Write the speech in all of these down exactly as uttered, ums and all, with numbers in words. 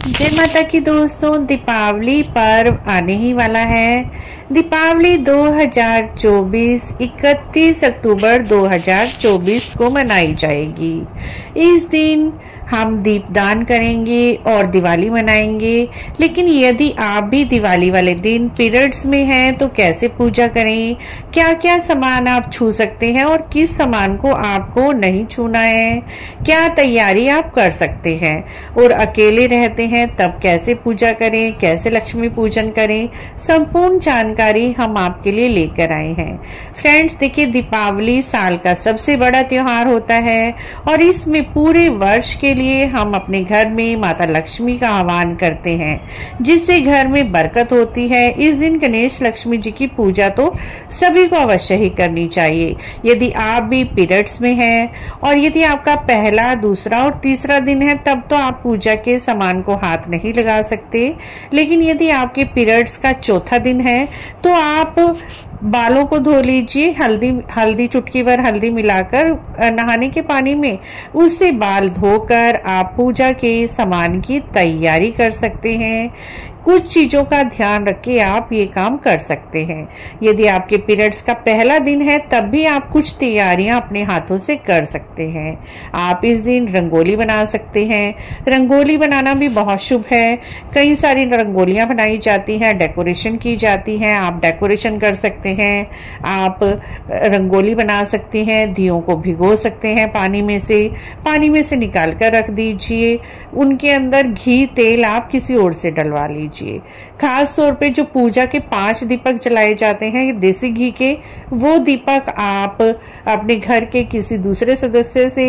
जय माता की दोस्तों, दीपावली पर्व आने ही वाला है। दीपावली दो हज़ार चौबीस इकतीस अक्टूबर दो हज़ार चौबीस को मनाई जाएगी। इस दिन हम दीपदान करेंगे और दिवाली मनाएंगे। लेकिन यदि आप भी दिवाली वाले दिन पीरियड्स में हैं तो कैसे पूजा करें, क्या क्या सामान आप छू सकते हैं और किस सामान को आपको नहीं छूना है, क्या तैयारी आप कर सकते हैं, और अकेले रहते हैं तब कैसे पूजा करें, कैसे लक्ष्मी पूजन करें, संपूर्ण जानकारी हम आपके लिए लेकर आए हैं। फ्रेंड्स देखिए, दीपावली साल का सबसे बड़ा त्योहार होता है और इसमें पूरे वर्ष के लिए हम अपने घर में माता लक्ष्मी का आह्वान करते हैं, जिससे घर में बरकत होती है। इस दिन गणेश लक्ष्मी जी की पूजा तो सभी को अवश्य ही करनी चाहिए। यदि आप भी पीरियड्स में हैं और यदि आपका पहला, दूसरा और तीसरा दिन है तब तो आप पूजा के सामान को हाथ नहीं लगा सकते। लेकिन यदि आपके पीरियड्स का चौथा दिन है तो आप बालों को धो लीजिए, हल्दी हल्दी चुटकी भर हल्दी मिलाकर नहाने के पानी में, उससे बाल धोकर आप पूजा के सामान की तैयारी कर सकते हैं। कुछ चीजों का ध्यान रख के आप ये काम कर सकते हैं। यदि आपके पीरियड्स का पहला दिन है तब भी आप कुछ तैयारियां अपने हाथों से कर सकते हैं। आप इस दिन रंगोली बना सकते हैं। रंगोली बनाना भी बहुत शुभ है। कई सारी रंगोलियां बनाई जाती हैं, डेकोरेशन की जाती हैं। आप डेकोरेशन कर सकते हैं, आप रंगोली बना सकते हैं, दियों को भिगो सकते हैं पानी में से, पानी में से निकाल कर रख दीजिए। उनके अंदर घी तेल आप किसी और से डलवा लीजिए। खास तौर पे जो पूजा के पांच दीपक जलाए जाते हैं देसी घी के, वो दीपक आप अपने घर के किसी दूसरे सदस्य से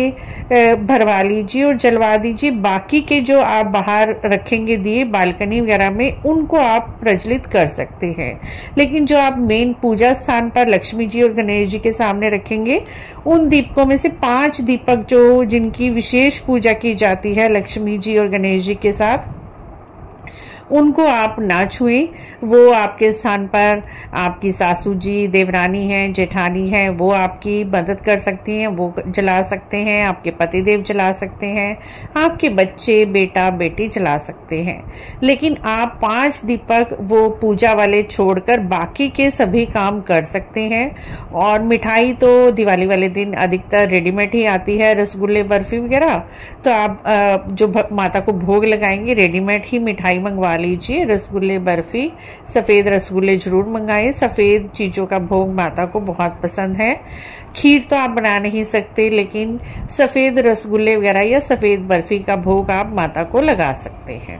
भरवा लीजिए और जलवा दीजिए। बाकी के जो आप बाहर रखेंगे दिए बालकनी वगैरह में, उनको आप प्रज्वलित कर सकते हैं। लेकिन जो आप मेन पूजा स्थान पर लक्ष्मी जी और गणेश जी के सामने रखेंगे, उन दीपकों में से पांच दीपक जो जिनकी विशेष पूजा की जाती है लक्ष्मी जी और गणेश जी के साथ, उनको आप ना छुएं। वो आपके स्थान पर आपकी सासू जी, देवरानी हैं, जेठानी हैं, वो आपकी मदद कर सकती हैं, वो जला सकते हैं। आपके पतिदेव जला सकते हैं, आपके बच्चे, बेटा बेटी जला सकते हैं। लेकिन आप पांच दीपक वो पूजा वाले छोड़कर बाकी के सभी काम कर सकते हैं। और मिठाई तो दिवाली वाले दिन अधिकतर रेडीमेड ही आती है, रसगुल्ले, बर्फी वगैरह। तो आप जो माता को भोग लगाएंगे रेडीमेड ही मिठाई मंगवा लीजिए। रसगुल्ले, बर्फी, सफेद रसगुल्ले जरूर मंगाएं। सफेद चीजों का भोग माता को बहुत पसंद है। खीर तो आप बना नहीं सकते, लेकिन सफेद रसगुल्ले वगैरह या सफेद बर्फी का भोग आप माता को लगा सकते हैं।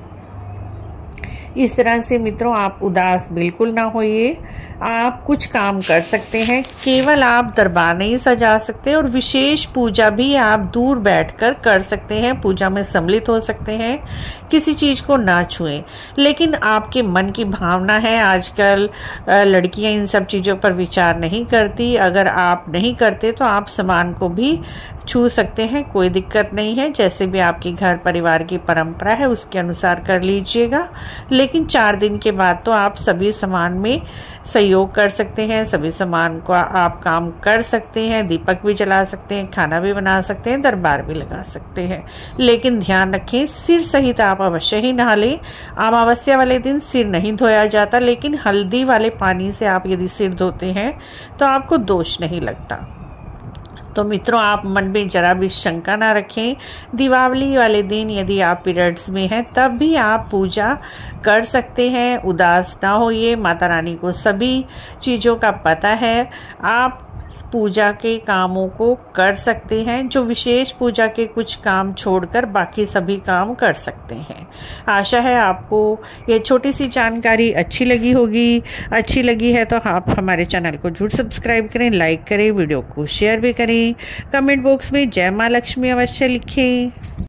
इस तरह से मित्रों, आप उदास बिल्कुल ना होइए। आप कुछ काम कर सकते हैं। केवल आप दरबार नहीं सजा सकते, और विशेष पूजा भी आप दूर बैठकर कर सकते हैं। पूजा में सम्मिलित हो सकते हैं। किसी चीज को ना छुएं। लेकिन आपके मन की भावना है, आजकल लड़कियां इन सब चीजों पर विचार नहीं करती। अगर आप नहीं करते तो आप सामान को भी छू सकते हैं, कोई दिक्कत नहीं है। जैसे भी आपके घर परिवार की परंपरा है उसके अनुसार कर लीजिएगा। लेकिन चार दिन के बाद तो आप सभी सामान में सहयोग कर सकते हैं, सभी सामान को आप काम कर सकते हैं। दीपक भी जला सकते हैं, खाना भी बना सकते हैं, दरबार भी लगा सकते हैं। लेकिन ध्यान रखें, सिर सहित आप अवश्य ही नहा लें। अमावस्या वाले दिन सिर नहीं धोया जाता, लेकिन हल्दी वाले पानी से आप यदि सिर धोते हैं तो आपको दोष नहीं लगता। तो मित्रों, आप मन में जरा भी शंका ना रखें। दीपावली वाले दिन यदि आप पीरियड्स में हैं तब भी आप पूजा कर सकते हैं। उदास ना होइए। माता रानी को सभी चीज़ों का पता है। आप पूजा के कामों को कर सकते हैं। जो विशेष पूजा के कुछ काम छोड़कर बाकी सभी काम कर सकते हैं। आशा है आपको ये छोटी सी जानकारी अच्छी लगी होगी। अच्छी लगी है तो आप हमारे चैनल को जरूर सब्सक्राइब करें, लाइक करें, वीडियो को शेयर भी करें। कमेंट बॉक्स में जय माँ लक्ष्मी अवश्य लिखें।